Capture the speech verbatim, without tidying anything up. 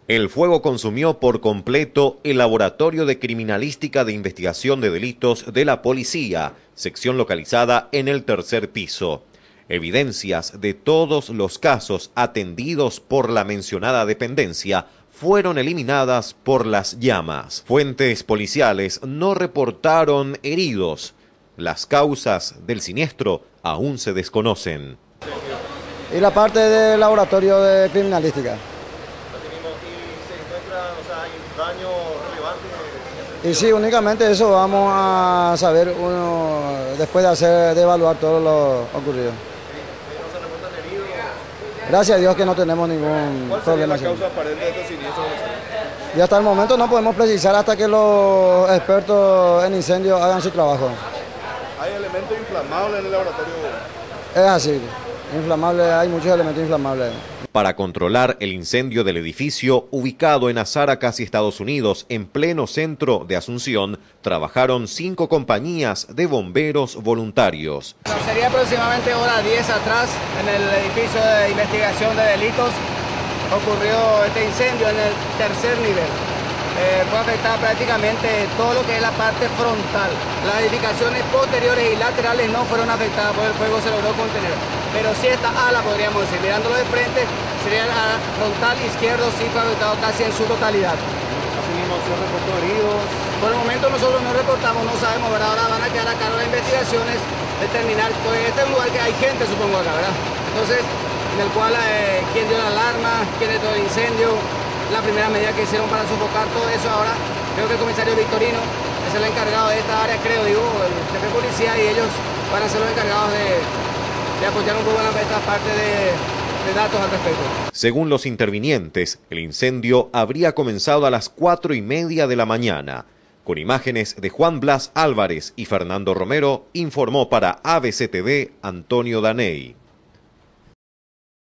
El fuego consumió por completo el Laboratorio de Criminalística de Investigación de Delitos de la Policía, sección localizada en el tercer piso. Evidencias de todos los casos atendidos por la mencionada dependencia fueron eliminadas por las llamas. Fuentes policiales no reportaron heridos. Las causas del siniestro aún se desconocen. Y la parte del Laboratorio de Criminalística. ¿Daño relevante? Y sí, únicamente eso vamos a saber uno después de hacer de evaluar todo lo ocurrido. ¿No se reportan heridos? Gracias a Dios que no tenemos ningún ¿Cuál problema. sería la causa aparente de este siniestro? Y hasta el momento no podemos precisar hasta que los expertos en incendios hagan su trabajo. ¿Hay elementos inflamables en el laboratorio? Es así, inflamable, hay muchos elementos inflamables. Para controlar el incendio del edificio ubicado en Azara, casi Estados Unidos, en pleno centro de Asunción, trabajaron cinco compañías de bomberos voluntarios. Sería aproximadamente hora diez atrás, en el edificio de investigación de delitos, ocurrió este incendio en el tercer nivel. Eh, fue afectada prácticamente todo lo que es la parte frontal. Las edificaciones posteriores y laterales no fueron afectadas, porque el fuego se logró contener. Pero sí esta ala, podríamos decir, mirándolo de frente, sería el ala frontal izquierdo, sí fue afectado casi en su totalidad. Asimismo, ¿se reportó heridos? Por el momento nosotros no reportamos, no sabemos, ¿verdad? Ahora van a quedar a cargo de las investigaciones, determinar, pues este es un lugar que hay gente, supongo, acá, ¿verdad? Entonces, en el cual, eh, quién dio la alarma, quién detonó el incendio, la primera medida que hicieron para sofocar todo eso. Ahora creo que el comisario Victorino es el encargado de esta área, creo, digo, el jefe de policía, y ellos van a ser los encargados de, de apoyar un poco en esta parte de, de datos al respecto. Según los intervinientes, el incendio habría comenzado a las cuatro y media de la mañana. Con imágenes de Juan Blas Álvarez y Fernando Romero, informó para A B C T V Antonio Daney.